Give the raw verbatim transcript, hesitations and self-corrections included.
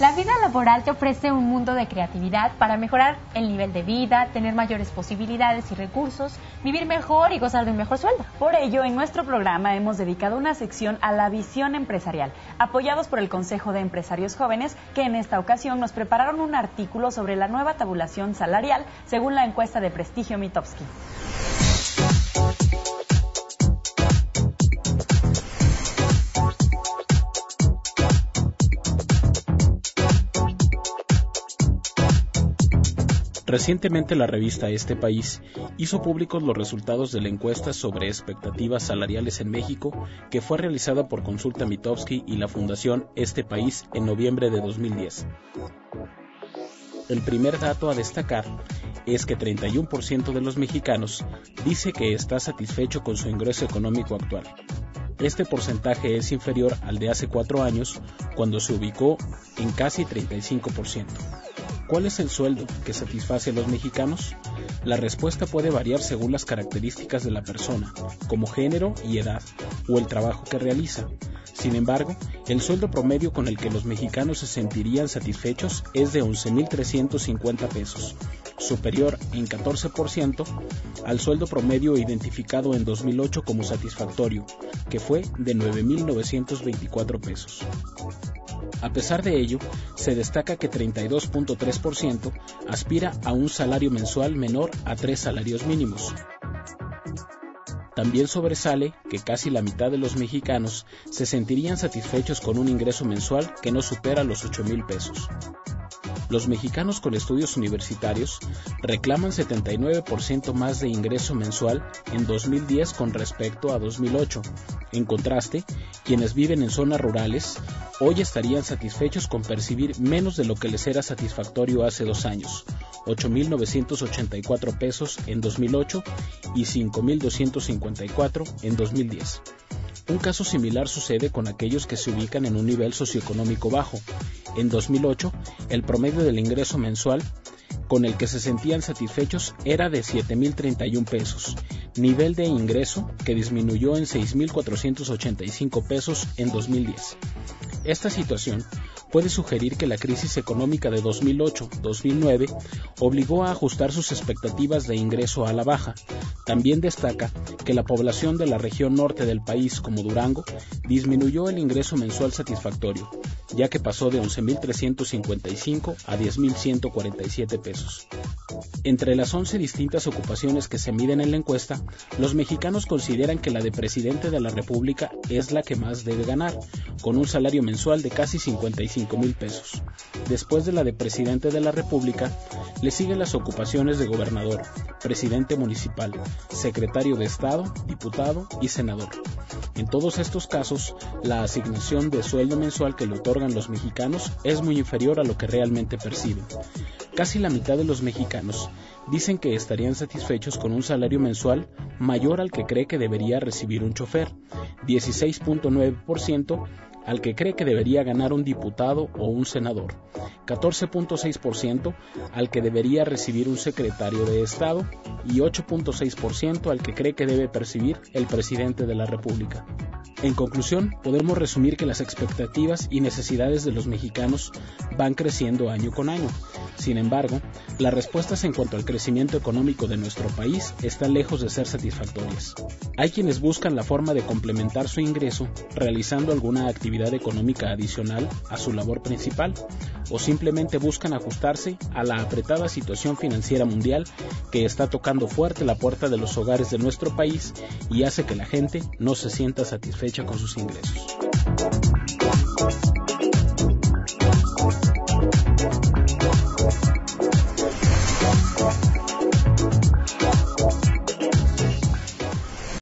La vida laboral te ofrece un mundo de creatividad para mejorar el nivel de vida, tener mayores posibilidades y recursos, vivir mejor y gozar de un mejor sueldo. Por ello, en nuestro programa hemos dedicado una sección a la visión empresarial, apoyados por el Consejo de Empresarios Jóvenes, que en esta ocasión nos prepararon un artículo sobre la nueva tabulación salarial según la encuesta de prestigio Mitofsky. Recientemente la revista Este País hizo públicos los resultados de la encuesta sobre expectativas salariales en México que fue realizada por Consulta Mitofsky y la Fundación Este País en noviembre de dos mil diez. El primer dato a destacar es que treinta y uno por ciento de los mexicanos dice que está satisfecho con su ingreso económico actual. Este porcentaje es inferior al de hace cuatro años, cuando se ubicó en casi treinta y cinco por ciento. ¿Cuál es el sueldo que satisface a los mexicanos? La respuesta puede variar según las características de la persona, como género y edad, o el trabajo que realiza. Sin embargo, el sueldo promedio con el que los mexicanos se sentirían satisfechos es de once mil trescientos cincuenta pesos, superior en catorce por ciento al sueldo promedio identificado en dos mil ocho como satisfactorio, que fue de nueve mil novecientos veinticuatro pesos. A pesar de ello, se destaca que treinta y dos punto tres por ciento aspira a un salario mensual menor a tres salarios mínimos. También sobresale que casi la mitad de los mexicanos se sentirían satisfechos con un ingreso mensual que no supera los ocho mil pesos. Los mexicanos con estudios universitarios reclaman setenta y nueve por ciento más de ingreso mensual en dos mil diez con respecto a dos mil ocho. En contraste, quienes viven en zonas rurales hoy estarían satisfechos con percibir menos de lo que les era satisfactorio hace dos años, ocho mil novecientos ochenta y cuatro pesos en dos mil ocho y cinco mil doscientos cincuenta y cuatro en dos mil diez. Un caso similar sucede con aquellos que se ubican en un nivel socioeconómico bajo. En dos mil ocho, el promedio del ingreso mensual con el que se sentían satisfechos era de siete mil treinta y uno pesos, nivel de ingreso que disminuyó en seis mil cuatrocientos ochenta y cinco pesos en dos mil diez. Esta situación puede sugerir que la crisis económica de dos mil ocho a dos mil nueve obligó a ajustar sus expectativas de ingreso a la baja. También destaca que la población de la región norte del país, como Durango, disminuyó el ingreso mensual satisfactorio, ya que pasó de once mil trescientos cincuenta y cinco a diez mil ciento cuarenta y siete pesos. Entre las once distintas ocupaciones que se miden en la encuesta, los mexicanos consideran que la de presidente de la República es la que más debe ganar, con un salario mensual de casi cincuenta y cinco mil pesos. Después de la de presidente de la República, le siguen las ocupaciones de gobernador, presidente municipal, secretario de Estado, diputado y senador. En todos estos casos, la asignación de sueldo mensual que le otorgan los mexicanos es muy inferior a lo que realmente perciben. Casi la mitad de los mexicanos dicen que estarían satisfechos con un salario mensual mayor al que cree que debería recibir un chofer, dieciséis punto nueve por ciento al que cree que debería ganar un diputado o un senador, catorce punto seis por ciento al que debería recibir un secretario de Estado y ocho punto seis por ciento al que cree que debe percibir el presidente de la República. En conclusión, podemos resumir que las expectativas y necesidades de los mexicanos van creciendo año con año. Sin embargo, las respuestas en cuanto al crecimiento económico de nuestro país están lejos de ser satisfactorias. Hay quienes buscan la forma de complementar su ingreso realizando alguna actividad económica adicional a su labor principal, o simplemente buscan ajustarse a la apretada situación financiera mundial que está tocando fuerte la puerta de los hogares de nuestro país y hace que la gente no se sienta satisfecha con sus ingresos.